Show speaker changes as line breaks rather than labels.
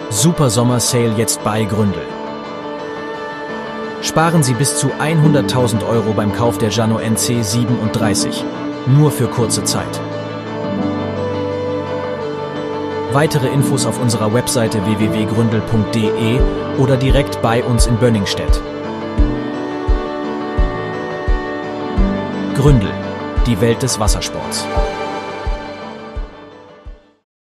Super Sommer-Sale jetzt bei Gründel. Sparen Sie bis zu 100.000 € beim Kauf der Jano NC 37. Nur für kurze Zeit. Weitere Infos auf unserer Webseite www.gründel.de oder direkt bei uns in Bönningstedt. Gründel, die Welt des Wassersports.